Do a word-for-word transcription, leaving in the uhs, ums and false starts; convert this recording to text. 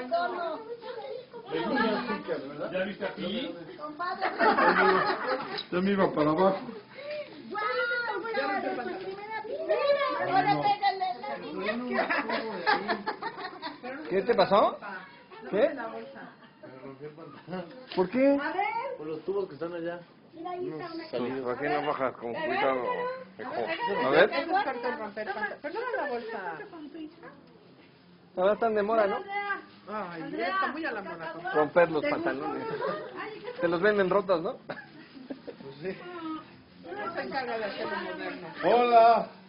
¿Ya viste aquí? Ya me iba para abajo. ¿Qué te pasó? ¿Qué? ¿Por qué? Por los tubos que están allá. ¿Por qué no bajas con cuidado? A ver. Perdona la bolsa. Ahora están de moda, ¿no? Ay, está muy a la moda. Romper los pantalones. Te los venden rotos, ¿no? No se encarga de hacerlo moderno. Hola.